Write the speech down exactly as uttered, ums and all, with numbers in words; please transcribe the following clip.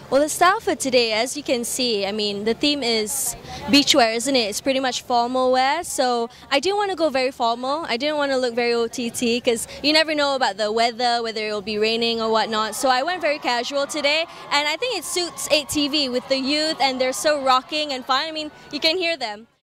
Well, the style for today, as you can see, I mean, the theme is beachwear, isn't it? It's pretty much formal wear, so I didn't want to go very formal. I didn't want to look very O T T because you never know about the weather, whether it will be raining or whatnot. So I went very casual today, and I think it suits eight T V with the youth, and they're so rocking and fun. I mean, you can hear them.